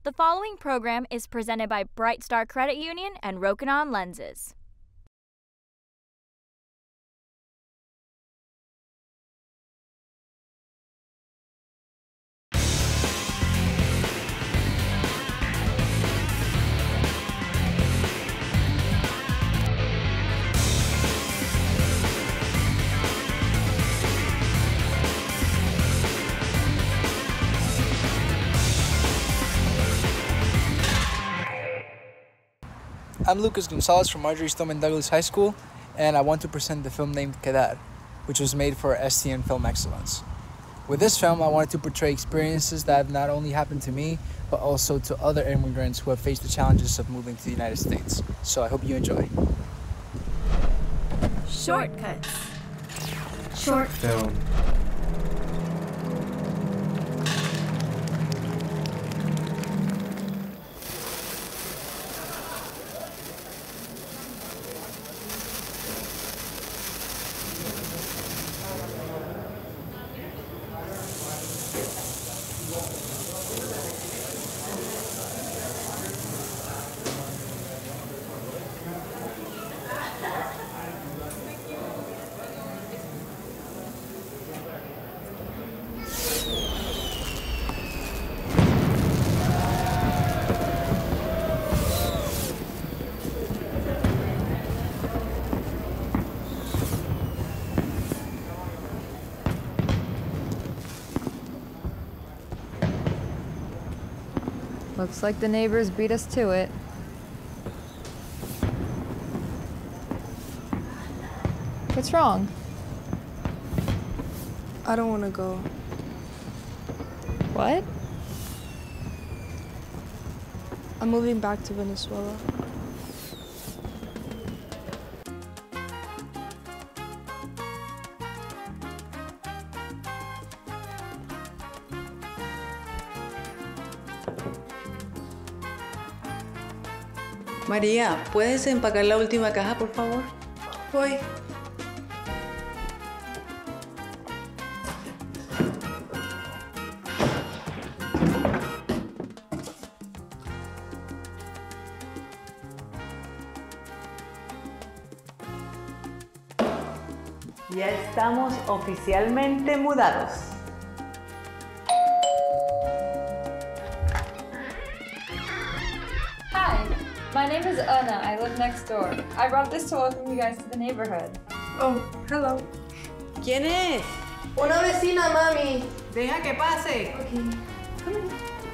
The following program is presented by Bright Star Credit Union and Rokinon Lenses. I'm Lucas Gonzalez from Marjorie Stoneman Douglas High School, and I want to present the film named Quedar, which was made for STN Film Excellence. With this film, I wanted to portray experiences that have not only happened to me, but also to other immigrants who have faced the challenges of moving to the United States. So I hope you enjoy. Shortcuts. Short film. Looks like the neighbors beat us to it. What's wrong? I don't want to go. What? I'm moving back to Venezuela. María, ¿puedes empacar la última caja, por favor? Voy. Ya estamos oficialmente mudados. Hi, my name is Anna. I live next door. I brought this to welcome you guys to the neighborhood. Oh, hello. ¿Quién es? Una vecina, mami. Deja que pase. Okay. Come in.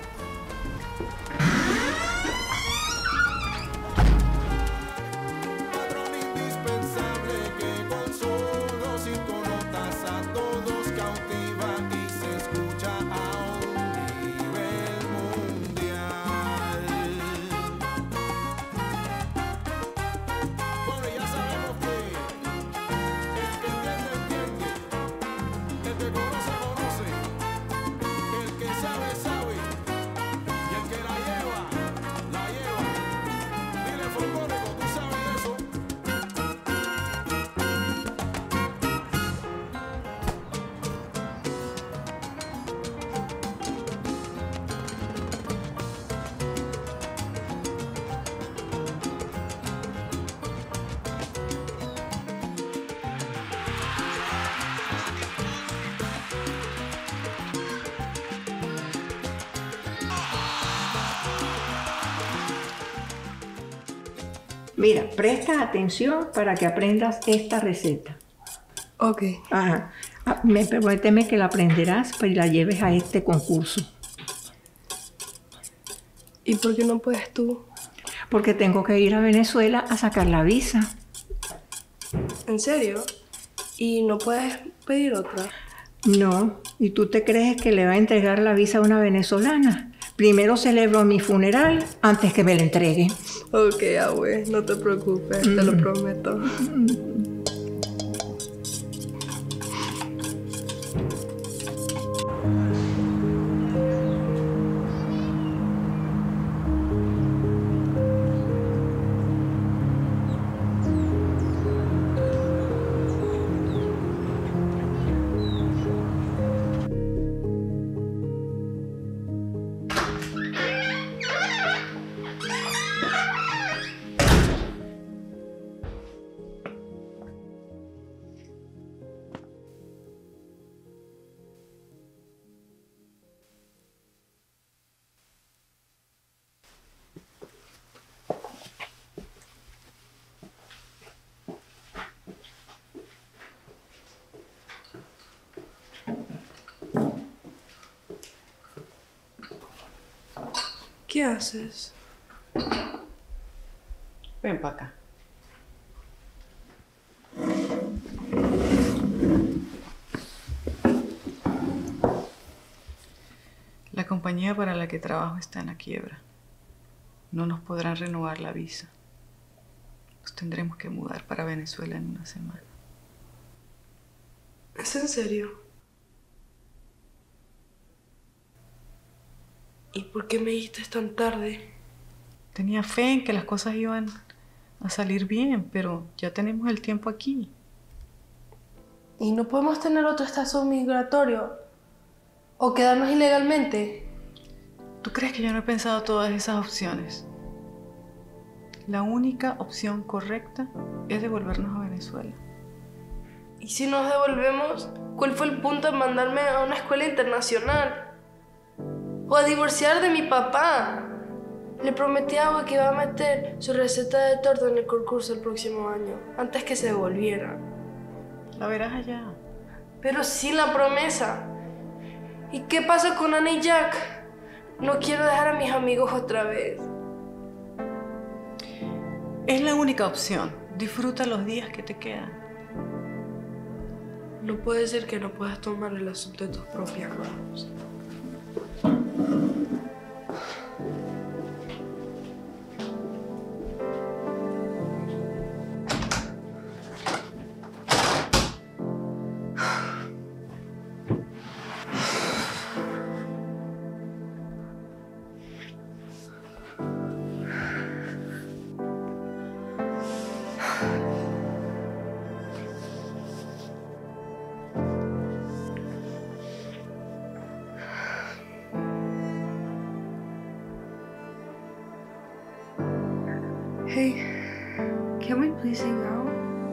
Mira, presta atención para que aprendas esta receta. Ok. Ajá. Prométeme que la aprenderás para que la lleves a este concurso. ¿Y por qué no puedes tú? Porque tengo que ir a Venezuela a sacar la visa. ¿En serio? ¿Y no puedes pedir otra? No. ¿Y tú te crees que le va a entregar la visa a una venezolana? Primero celebro mi funeral antes que me la entregue. Ok, abue, no te preocupes, te lo prometo. ¿Qué haces? Ven para acá. La compañía para la que trabajo está en la quiebra. No nos podrán renovar la visa. Nos tendremos que mudar para Venezuela en una semana. ¿Es en serio? ¿Y por qué me dijiste tan tarde? Tenía fe en que las cosas iban a salir bien, pero ya tenemos el tiempo aquí. ¿Y no podemos tener otro estatus migratorio? ¿O quedarnos ilegalmente? ¿Tú crees que yo no he pensado todas esas opciones? La única opción correcta es devolvernos a Venezuela. ¿Y si nos devolvemos? ¿Cuál fue el punto de mandarme a una escuela internacional? ¿O a divorciar de mi papá? Le prometí a Agua que iba a meter su receta de torta en el concurso el próximo año, antes que se devolviera. La verás allá. Pero sin la promesa. ¿Y qué pasa con Ana y Jack? No quiero dejar a mis amigos otra vez. Es la única opción. Disfruta los días que te quedan. No puede ser que no puedas tomar el asunto en tus propias manos. Hey, can we please hang out?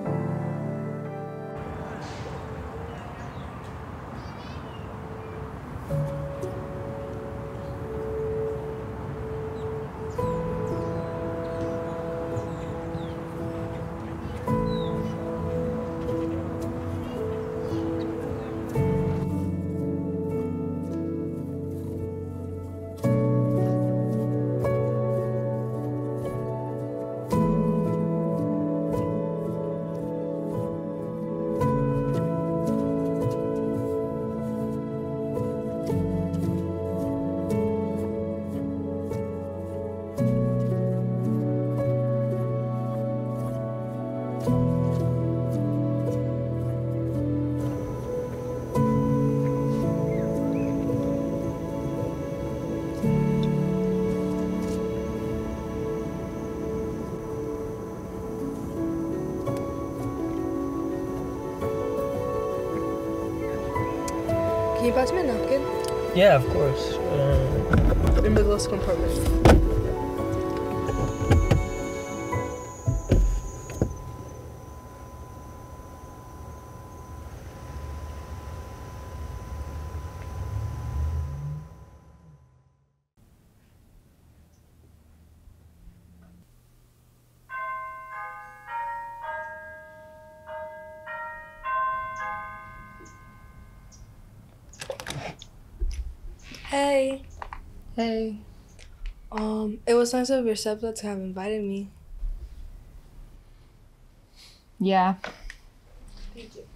Can you pass me a napkin? Yeah, of course. In the glove compartment. Hey. Hey. It was nice of your stepdad to have invited me. Yeah. Thank you.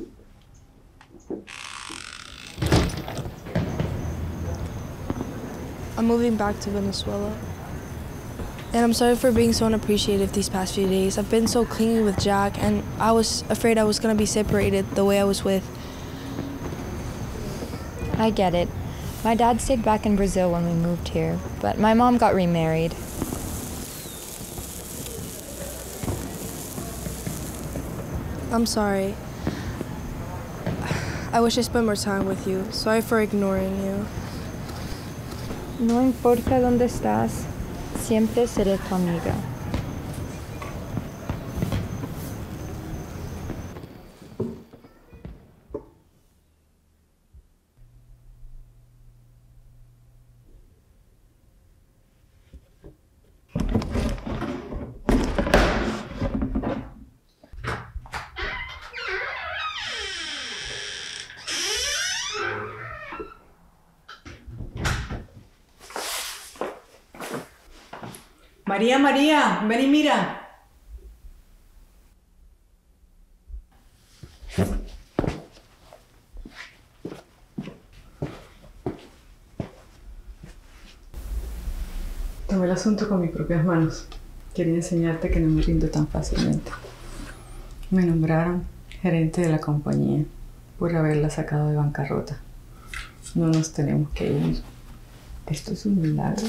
I'm moving back to Venezuela. And I'm sorry for being so unappreciative these past few days. I've been so clingy with Jack, and I was afraid I was gonna be separated the way I was with. I get it. My dad stayed back in Brazil when we moved here, but my mom got remarried. I'm sorry. I wish I spent more time with you. Sorry for ignoring you. No importa dónde estás, siempre seré tu amiga. María, María, ven y mira. Tomé el asunto con mis propias manos. Quería enseñarte que no me rindo tan fácilmente. Me nombraron gerente de la compañía por haberla sacado de bancarrota. No nos tenemos que ir. Esto es un milagro.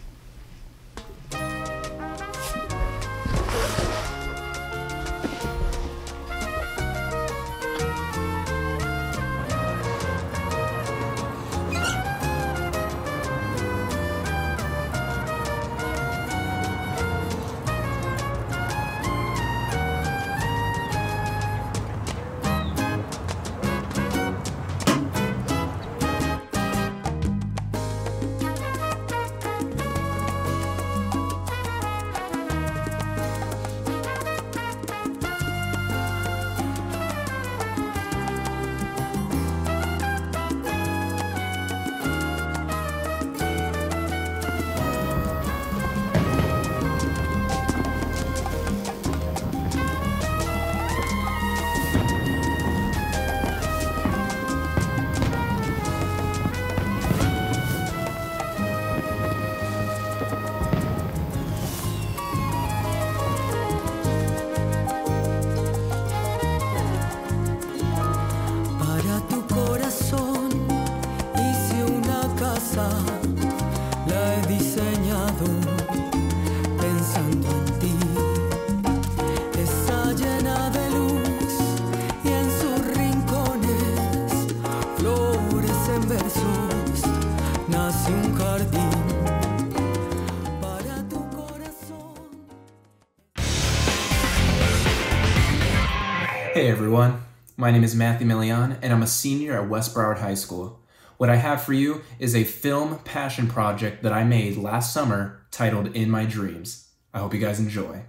Hey everyone, my name is Matthew Millian and I'm a senior at West Broward High School. What I have for you is a film passion project that I made last summer titled In My Dreams. I hope you guys enjoy.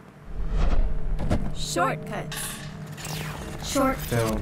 Shortcuts. Short film.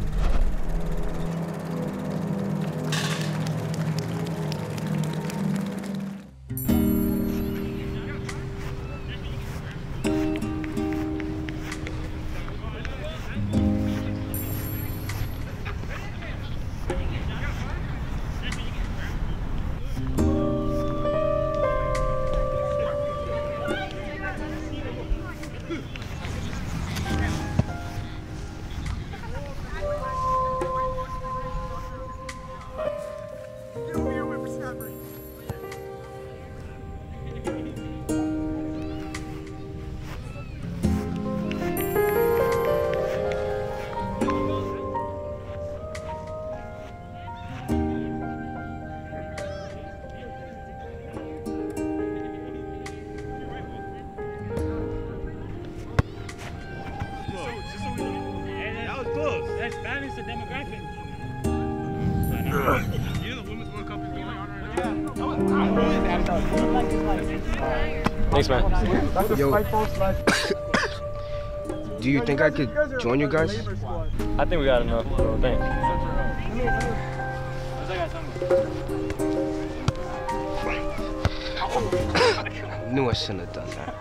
Let's balance the demographic. You know the Women's World Cup is going on right now. Thanks, man. Yo, do you think I could join you guys? I think we got enough. Thanks. Knew I shouldn't have done that.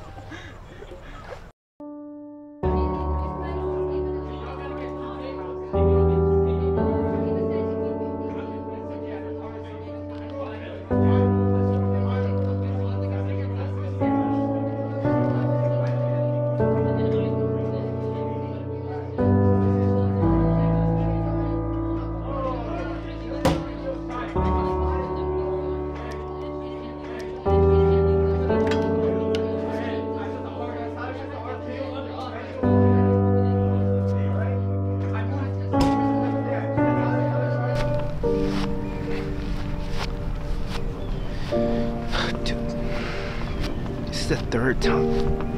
The third time.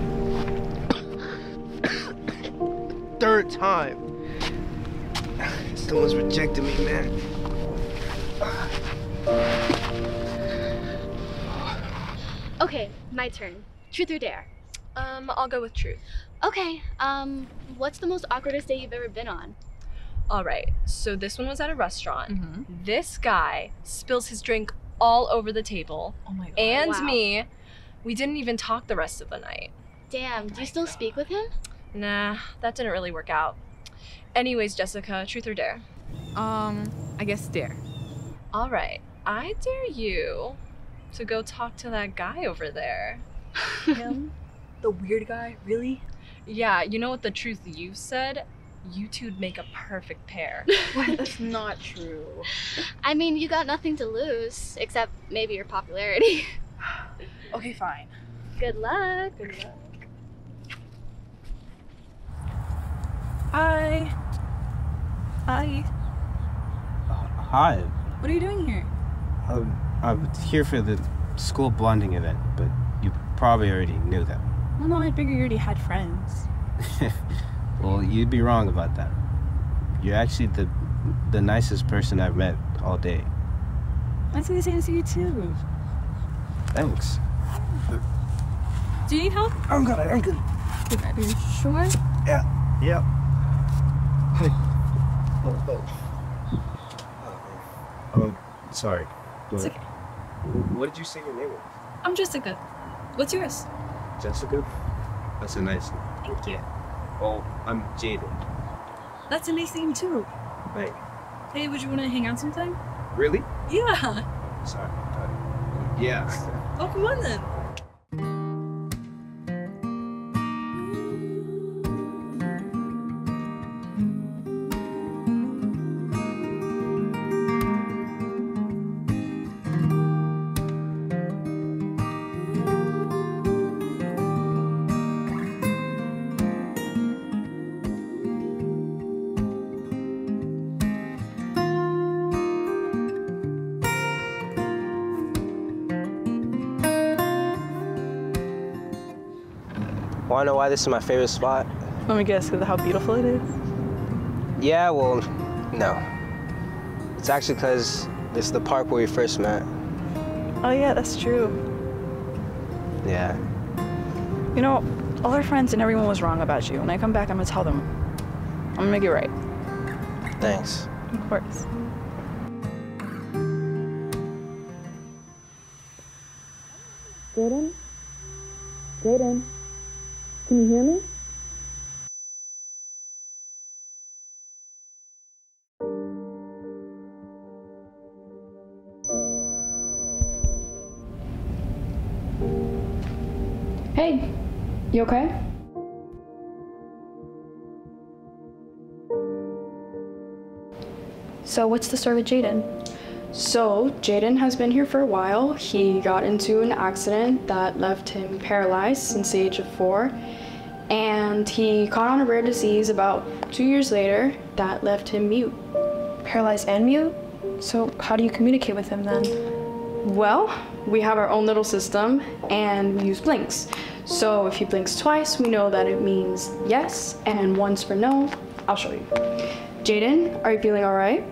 Third time. Someone's rejected me, man. Okay, my turn. Truth or dare? I'll go with truth. Okay, what's the most awkwardest date you've ever been on? All right, so this one was at a restaurant. This guy spills his drink all over the table. Oh my God. And wow. me. We didn't even talk the rest of the night. Damn, do you still speak with him? Nah, that didn't really work out. Anyways, Jessica, truth or dare? I guess dare. All right, I dare you to go talk to that guy over there. Him? The weird guy? Really? Yeah, you know what the truth you said? You two'd make a perfect pair. That's not true. I mean, you got nothing to lose, except maybe your popularity. Okay, fine. Good luck. Good luck. Hi. Hi. Hi. What are you doing here? I'm here for the school blonding event, but you probably already knew that. Well, no, I figured you already had friends. Well, you'd be wrong about that. You're actually the nicest person I've met all day. I'd say the same to you too. Thanks. Do you need help? I'm good. Are you sure? Yeah. Yep. Hey. Oh, sorry. It's okay. What did you say your name was? I'm Jessica. What's yours? Jessica? That's a nice name. Thank you. Oh, I'm Jaden. That's a nice name too. Right. Hey, would you want to hang out sometime? Really? Yeah. Sorry. Yeah. Oh, come on then. Wanna know why this is my favorite spot? Let me guess, because of how beautiful it is? Yeah, well, no. It's actually because it's the park where we first met. Oh yeah, that's true. Yeah. You know, all our friends and everyone was wrong about you. When I come back, I'm gonna tell them. I'm gonna make it right. Thanks. Of course. Jaden? Jaden? Can you hear me? Hey, you okay? So what's the story with Jaden? So Jaden has been here for a while. He got into an accident that left him paralyzed since the age of 4. And he caught on a rare disease about 2 years later that left him mute. Paralyzed and mute? So how do you communicate with him then? Well, we have our own little system and we use blinks. So if he blinks twice, we know that it means yes, and once for no. I'll show you. Jaden, are you feeling all right?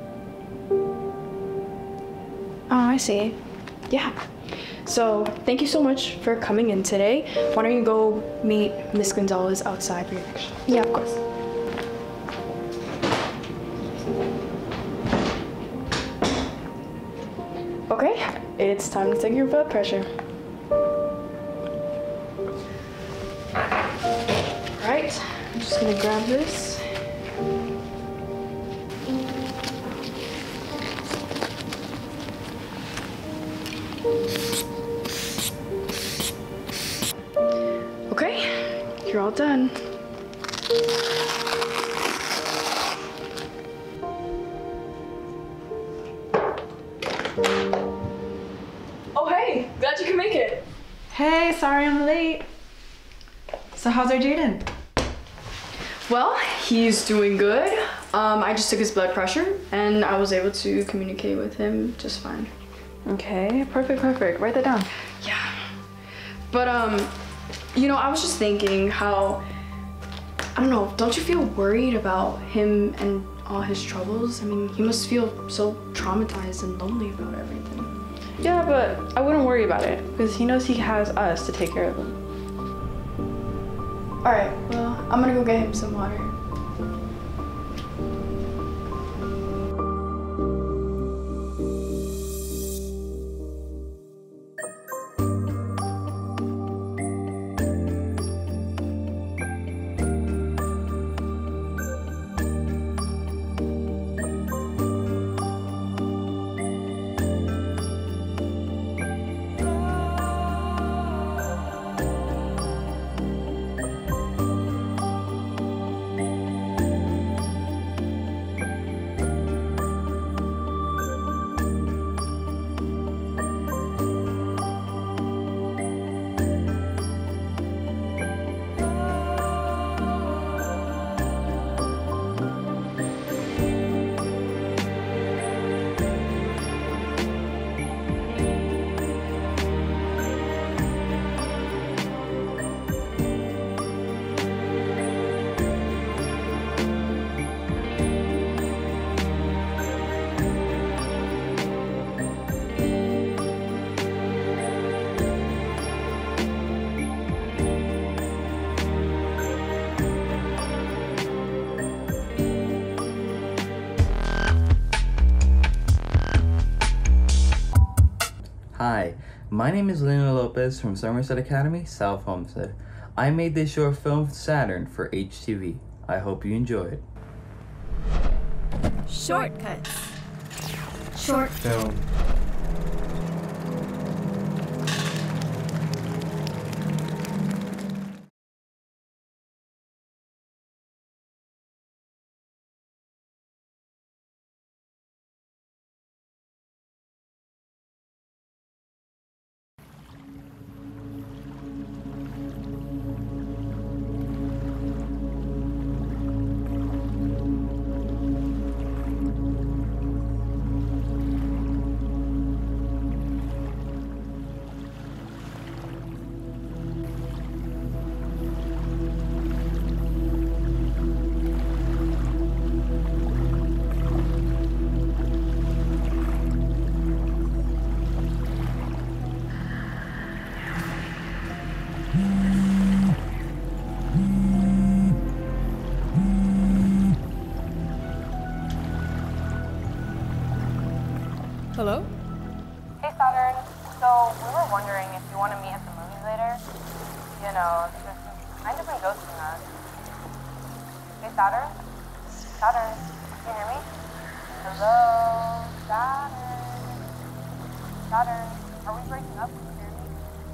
Oh, I see. Yeah. So thank you so much for coming in today. Why don't you go meet Miss Gonzalez outside for your next show? Yeah, of course. Okay, it's time to take your blood pressure. Alright, I'm just gonna grab this. Okay, you're all done. Oh hey, glad you can make it. Hey, sorry I'm late. So how's our Jaden? Well, he's doing good. I just took his blood pressure and I was able to communicate with him just fine. Okay, perfect. Write that down. Yeah. But you know, I was just thinking how, I don't know, don't you feel worried about him and all his troubles? I mean, he must feel so traumatized and lonely about everything. Yeah, but I wouldn't worry about it because he knows he has us to take care of him. All right, well, I'm gonna go get him some water. Hi, my name is Lena Lopez from Somerset Academy, South Homestead. I made this short film, Saturn, for HTV. I hope you enjoy it. Shortcuts. Short film. Hello? Hey Saturn, so we were wondering if you want to meet at the movies later. You know, just kind of been ghosting us. Hey Saturn? Saturn, can you hear me? Hello? Saturn? Saturn, are we breaking up? Can you hear me?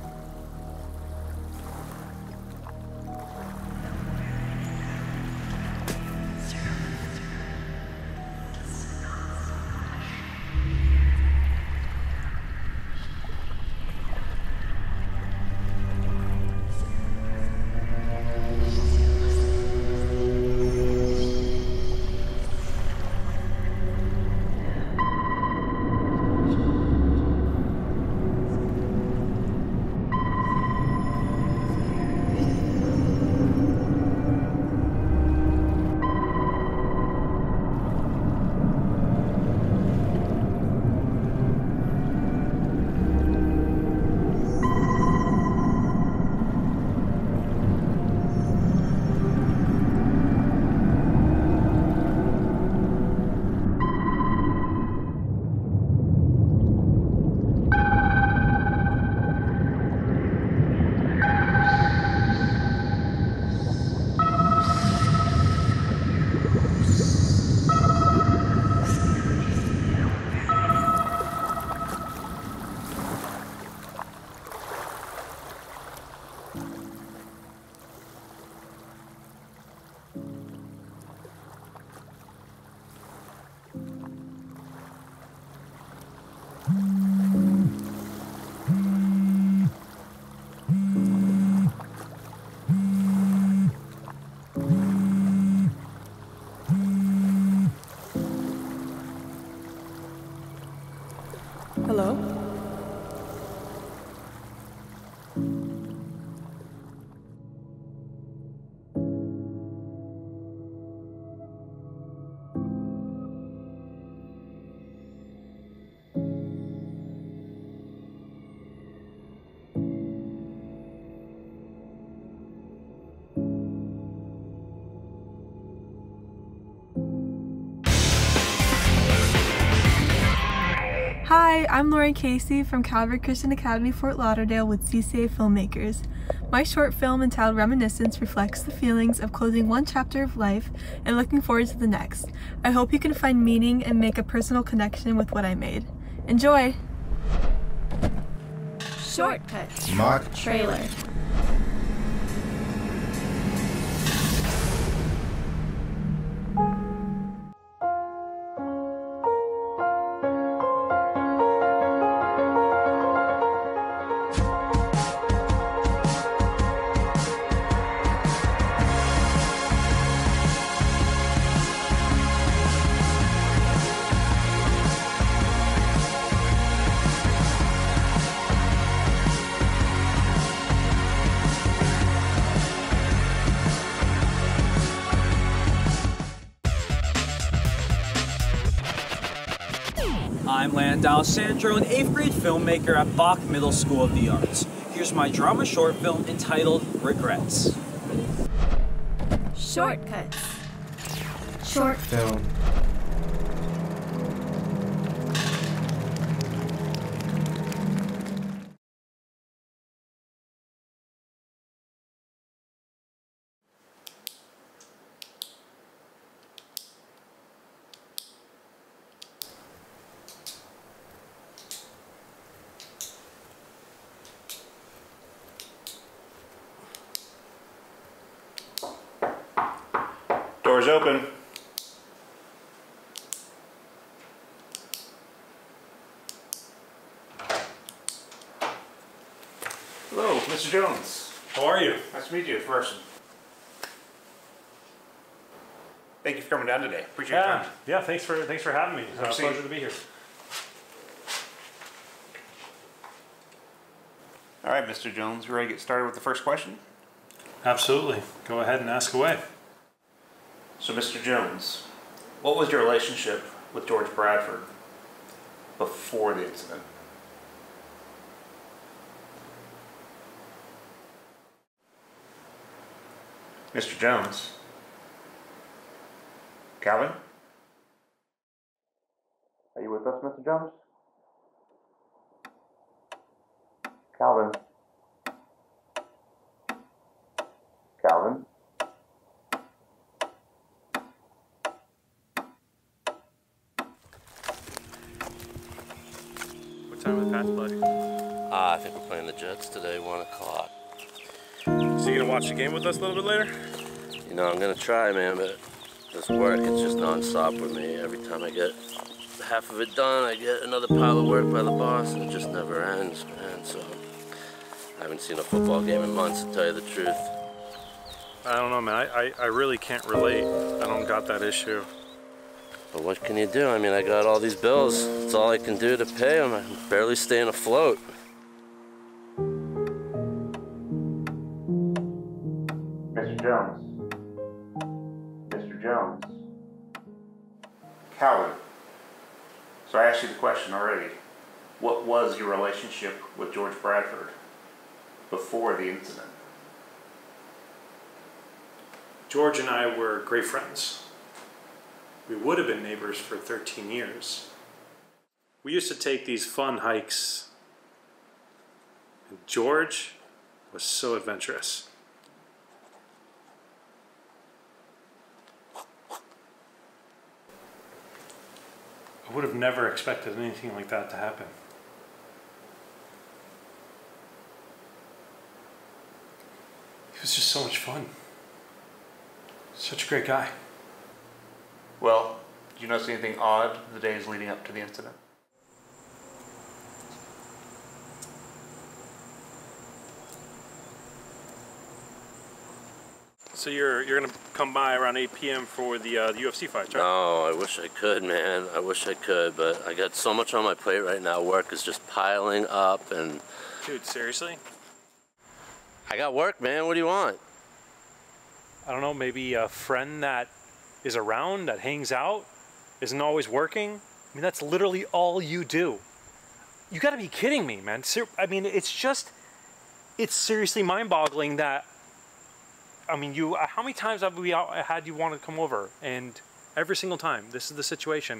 Hello? Hi, I'm Lauren Casey from Calvary Christian Academy, Fort Lauderdale with CCA Filmmakers. My short film entitled Reminiscence reflects the feelings of closing one chapter of life and looking forward to the next. I hope you can find meaning and make a personal connection with what I made. Enjoy! Shortcuts. Mock Trailer. I'm Landon Alessandro, an 8th grade filmmaker at Bach Middle School of the Arts. Here's my drama short film entitled Regrets. Shortcuts. Short film. Door's open. Hello, Mr. Jones. How are you? Nice to meet you in person. Thank you for coming down today. Appreciate your time. Yeah, thanks for having me. It's a pleasure to be here. All right, Mr. Jones, we're ready to get started with the first question? Absolutely. Go ahead and ask away. So, Mr. Jones, what was your relationship with George Bradford before the incident? Mr. Jones? Calvin? Are you with us, Mr. Jones? Calvin? Calvin? What time of the patch play? I think we're playing the Jets today, 1 o'clock. So you gonna watch the game with us a little bit later? You know, I'm gonna try, man, but this work, it's just non-stop with me. Every time I get half of it done, I get another pile of work by the boss, and it just never ends, man. So I haven't seen a football game in months, to tell you the truth. I don't know, man. I really can't relate. I don't got that issue. But what can you do? I mean, I got all these bills. It's all I can do to pay them. I'm barely staying afloat. Mr. Jones? Mr. Jones? Calvin? So I asked you the question already. What was your relationship with George Bradford before the incident? George and I were great friends. We would have been neighbors for 13 years. We used to take these fun hikes, and George was so adventurous. I would have never expected anything like that to happen. He was just so much fun. Such a great guy. Well, did you notice anything odd the days leading up to the incident? So you're gonna come by around 8 p.m. for the UFC fight, right? No, I wish I could, man. I wish I could, but I got so much on my plate right now. Work is just piling up, and... Dude, seriously? I got work, man. What do you want? I don't know, maybe a friend that is around, that hangs out, isn't always working. I mean, that's literally all you do. You gotta be kidding me, man. I mean, it's seriously mind-boggling that, I mean, how many times have we had you want to come over? And every single time, this is the situation.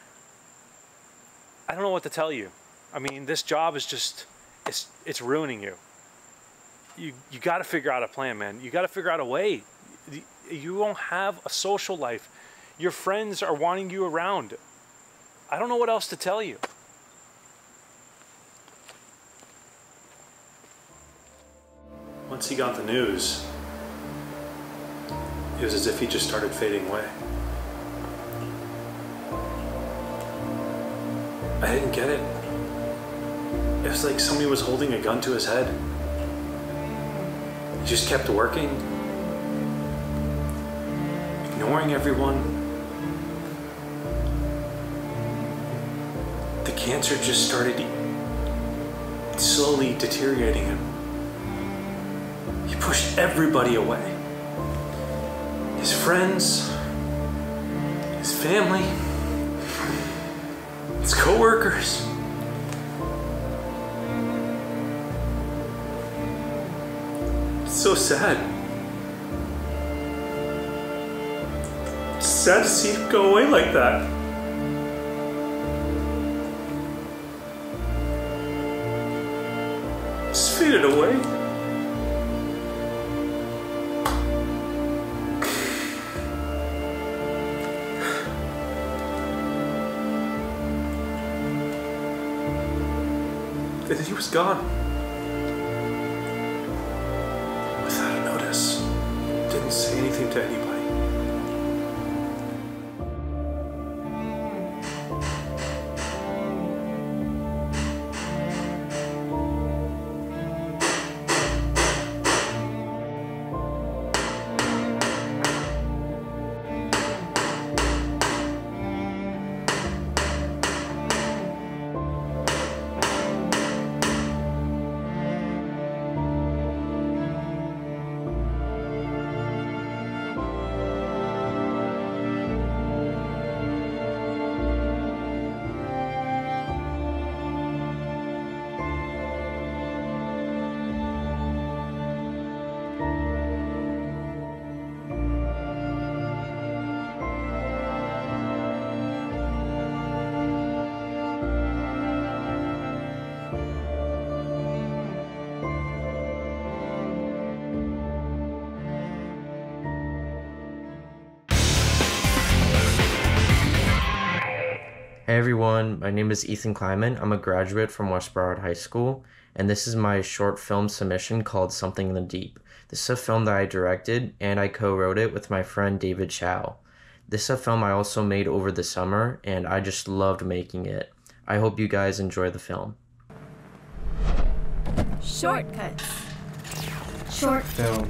I don't know what to tell you. I mean, this job is just, it's ruining you. You gotta figure out a plan, man. You gotta figure out a way. You don't have a social life. Your friends are wanting you around. I don't know what else to tell you. Once he got the news, it was as if he just started fading away. I didn't get it. It was like somebody was holding a gun to his head. He just kept working, ignoring everyone. The cancer just started slowly deteriorating him. He pushed everybody away. His friends, his family, his co-workers. It's so sad. It's sad to see him go away like that. Just faded away. And he was gone. Without a notice. Didn't say anything to anybody. Hey everyone, my name is Ethan Kleiman. I'm a graduate from West Broward High School, and this is my short film submission called Something in the Deep. This is a film that I directed, and I co-wrote it with my friend David Chow. This is a film I also made over the summer, and I just loved making it. I hope you guys enjoy the film. Shortcuts. Short film.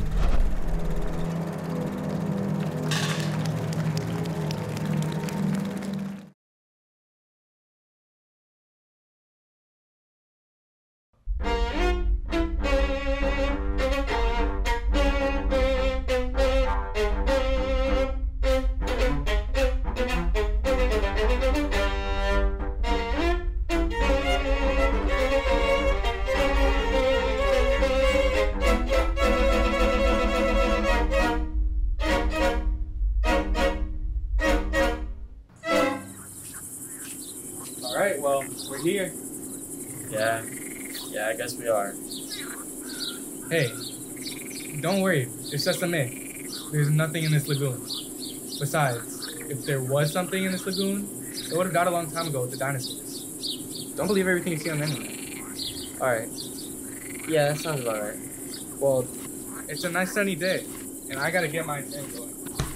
Alright, well, we're here. Yeah, I guess we are. Hey, don't worry, it's just a myth. There's nothing in this lagoon. Besides, if there was something in this lagoon, it would have died a long time ago with the dinosaurs. Don't believe everything you see on the internet. Alright. Yeah, that sounds about right. Well, it's a nice sunny day, and I gotta get my thing going.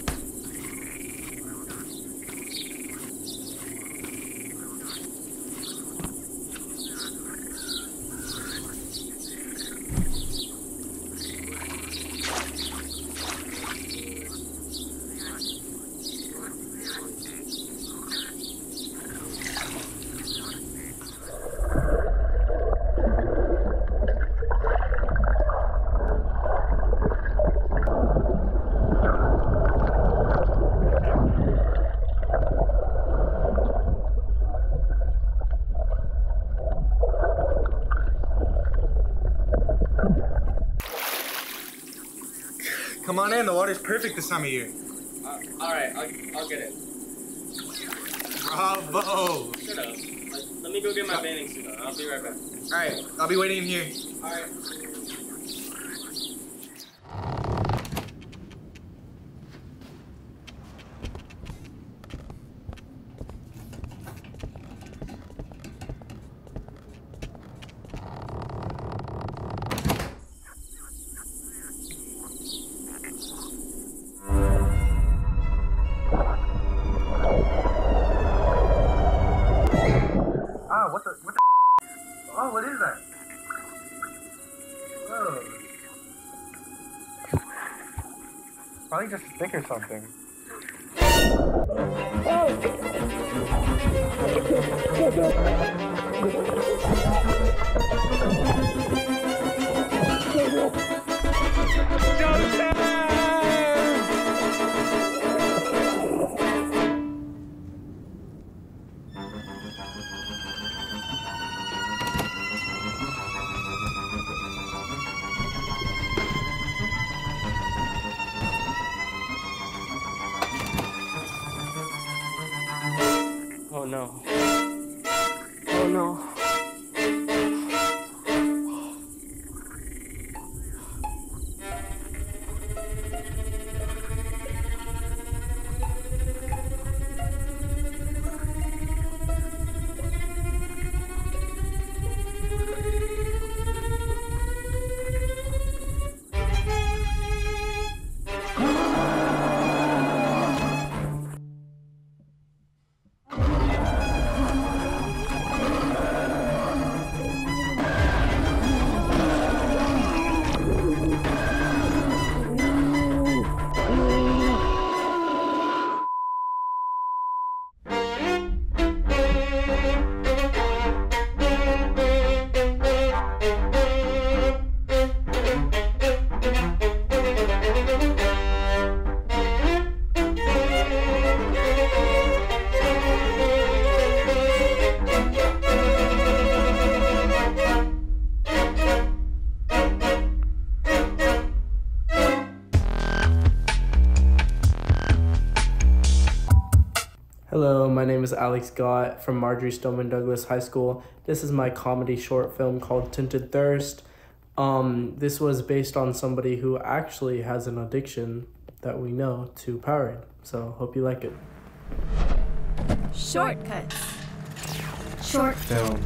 Come on in, the water's perfect this time of year. Alright, I'll get it. Bravo! Shut up. Let me go get my bathing suit on. I'll be right back. Alright, I'll be waiting in here. Alright. Oh, what is that? Whoa. Probably just a stick or something. Oh no. Oh no. Hello, my name is Alex Gott from Marjorie Stoneman Douglas High School. This is my comedy short film called Tinted Thirst. This was based on somebody who actually has an addiction that we know to Powerade. So hope you like it. Shortcuts. Short film.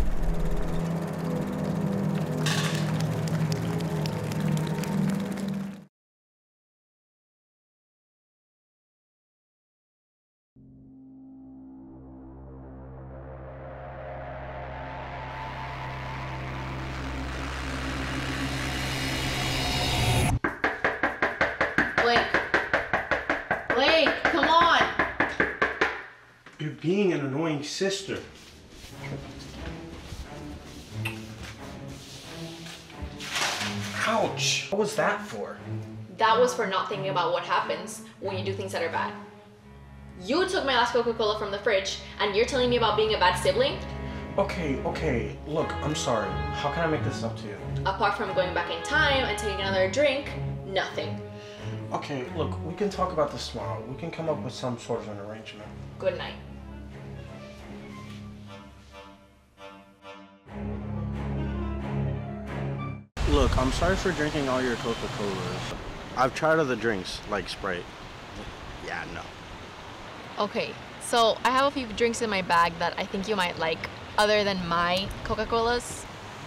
Blake, come on! You're being an annoying sister. Ouch! What was that for? That was for not thinking about what happens when you do things that are bad. You took my last Coca-Cola from the fridge, and you're telling me about being a bad sibling? Okay, look, I'm sorry. How can I make this up to you? Apart from going back in time and taking another drink, nothing. Okay, look, we can talk about this tomorrow. We can come up with some sort of an arrangement. Good night. Look, I'm sorry for drinking all your Coca-Colas. I've tried other drinks, like Sprite. Yeah, no. Okay, so I have a few drinks in my bag that I think you might like, other than my Coca-Colas.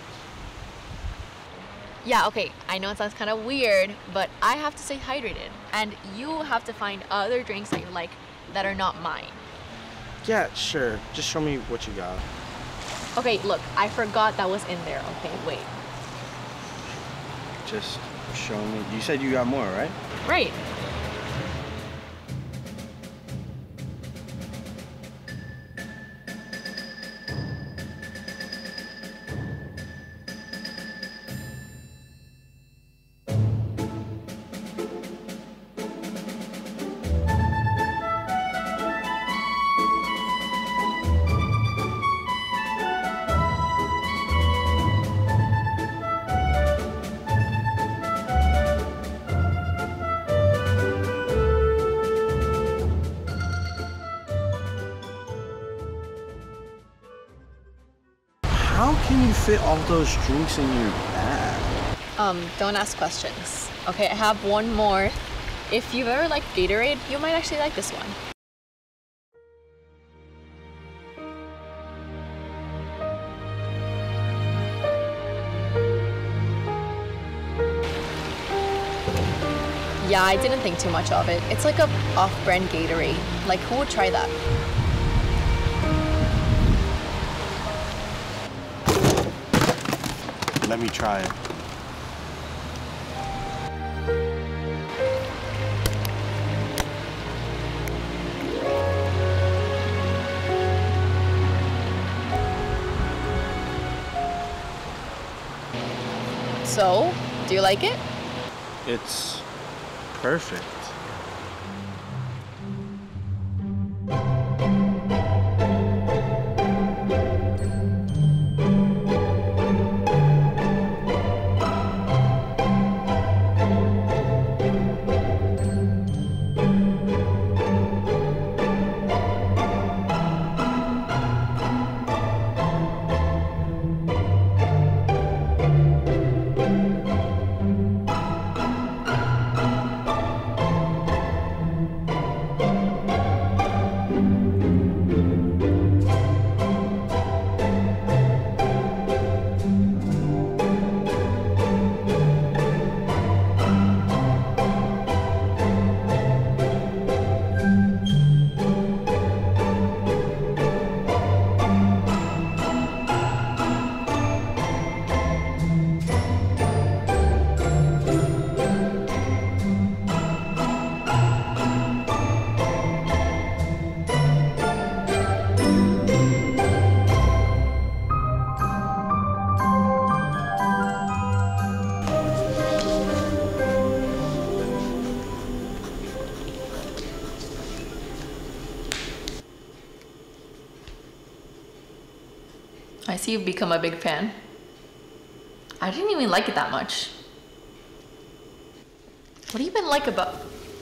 Yeah, okay, I know it sounds kind of weird, but I have to stay hydrated, and you have to find other drinks that you like that are not mine. Yeah, sure. Just show me what you got. Okay, look, I forgot that was in there. Okay, wait. Just show me. You said you got more, right? Right. How can you fit all those drinks in your bag? Don't ask questions. Okay, I have one more. If you've ever liked Gatorade, you might actually like this one. Yeah, I didn't think too much of it. It's like a off-brand Gatorade. Like, who would try that? Let me try it. So, do you like it? It's perfect. I see you've become a big fan. I didn't even like it that much. What have you been like about...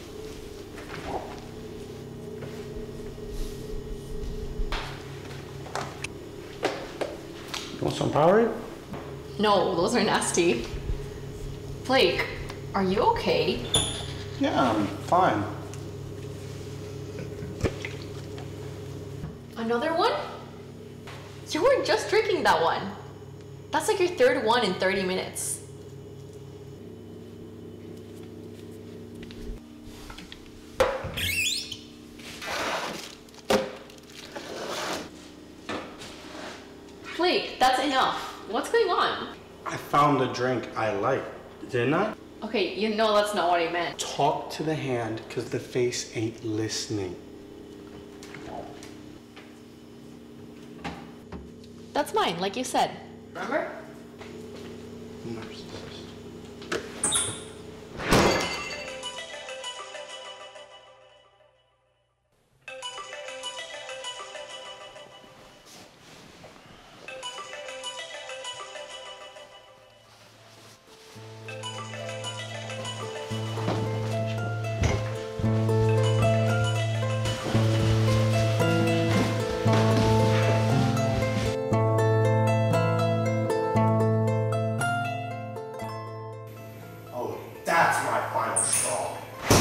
You want some Powerade? No, those are nasty. Blake, are you okay? Yeah, I'm fine. Another one? You were just drinking that one. That's like your third one in 30 minutes. Blake, that's enough. What's going on? I found a drink I like, didn't I? Okay, you know that's not what I meant. Talk to the hand, because the face ain't listening. That's mine, like you said. Remember? That's my final straw.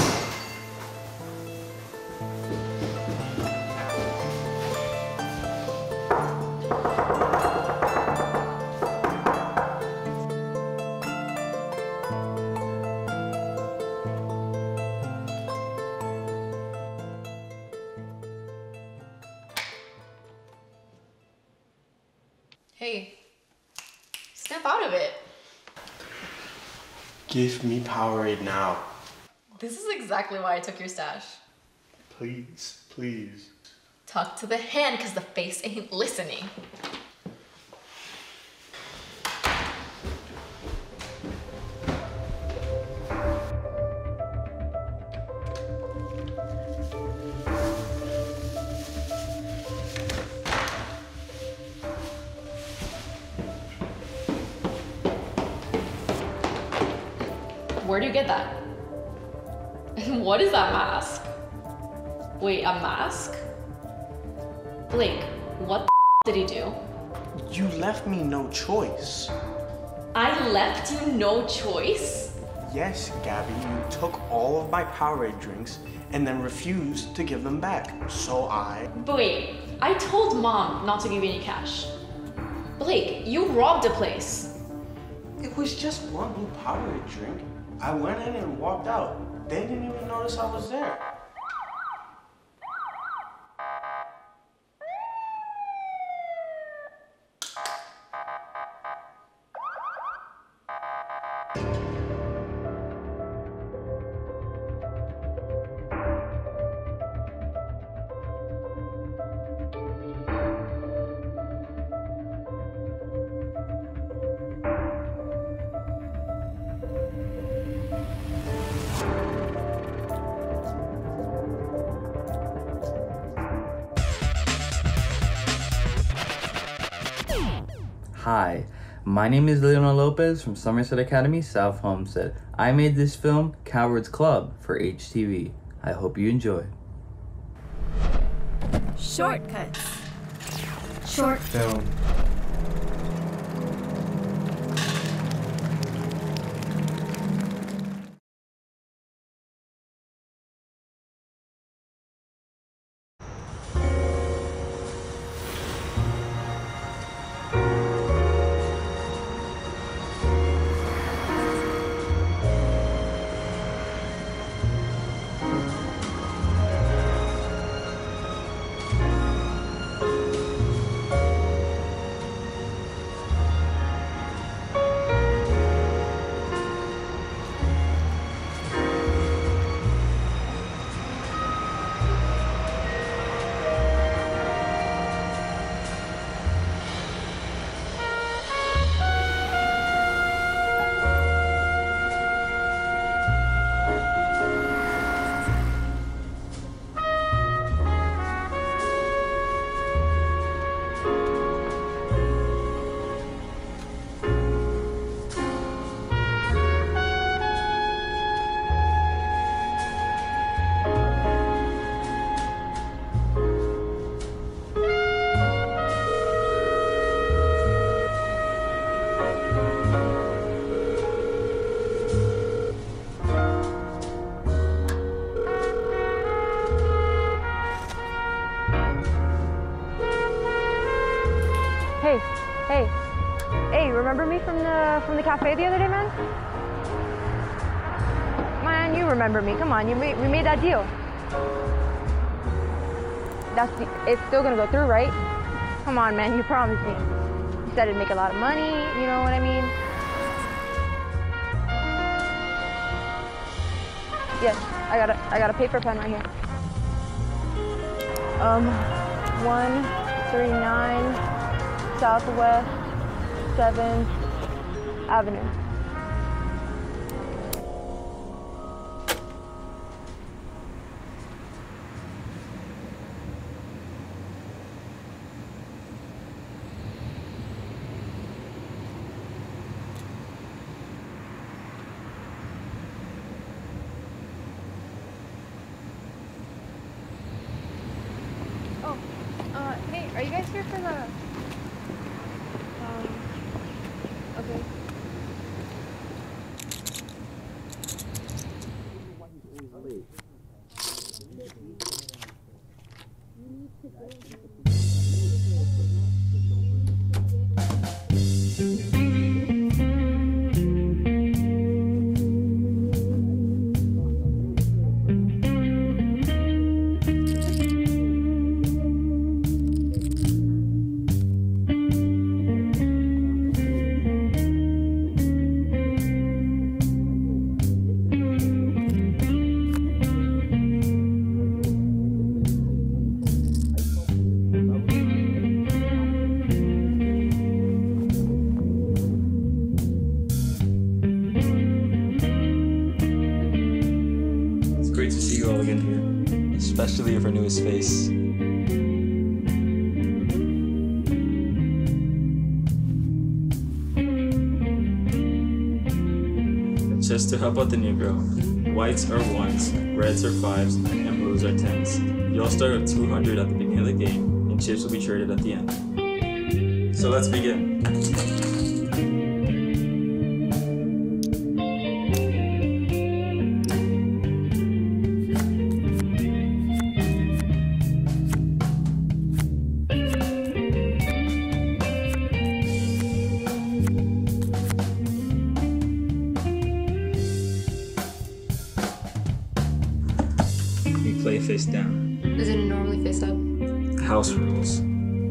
Hey, snap out of it. Give me Powerade now. This is exactly why I took your stash. Please, please. Talk to the hand, because the face ain't listening. Where do you get that? And what is that mask? Wait, a mask? Blake, what the did he do? You left me no choice. I left you no choice? Yes, Gabby, you took all of my Powerade drinks and then refused to give them back. So But wait, I told Mom not to give you any cash. Blake, you robbed a place. It was just one blue Powerade drink. I went in and walked out. They didn't even notice I was there. Hi, my name is Leonel Lopez from Somerset Academy, South Homestead. I made this film, Cowards Club, for HTV. I hope you enjoy. Shortcuts. Short film. the cafe the other day, man? Man, you remember me. Come on, we made that deal. It's still gonna go through, right? Come on, man, you promised me. You said it'd make a lot of money, you know what I mean? Yes, I got a paper pen right here. 139 Southwest 7th Avenue. Hey, are you guys here for the, okay. Great to see you all again here, especially of our newest face. Just to help out the new girl, whites are ones, reds are fives, and blues are tens. You all start with 200 at the beginning of the game, and chips will be traded at the end. So let's begin. Play face down. Is it normally face up? House rules.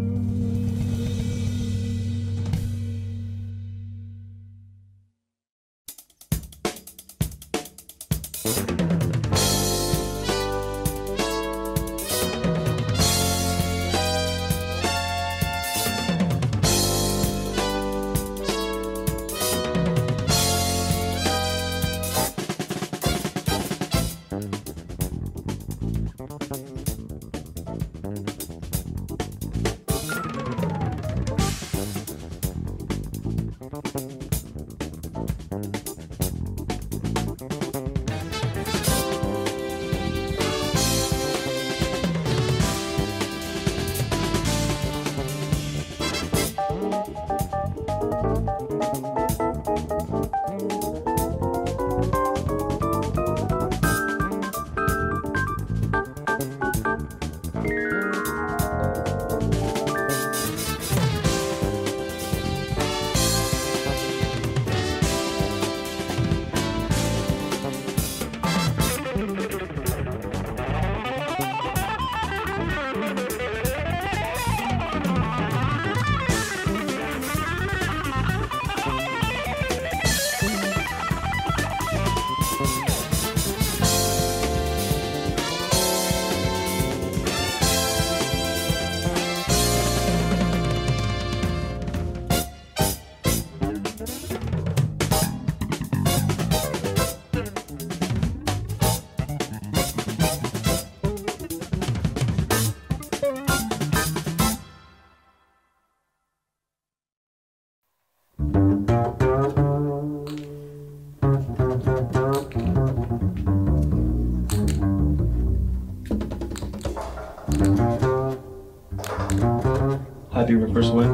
Have your first win.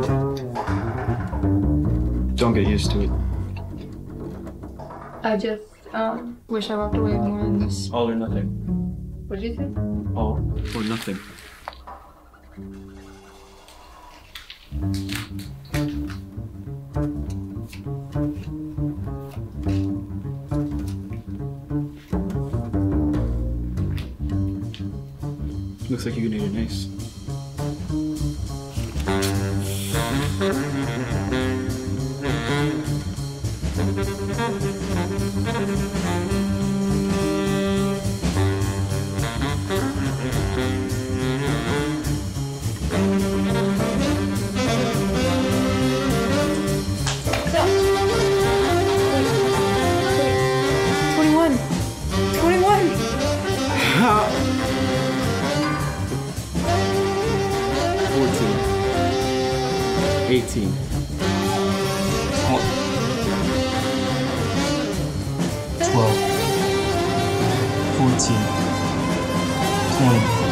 Don't get used to it. I just wish I walked away more than this. All or nothing. What did you say? All or nothing. Looks like you need an ace. $18. 12. 14. 20.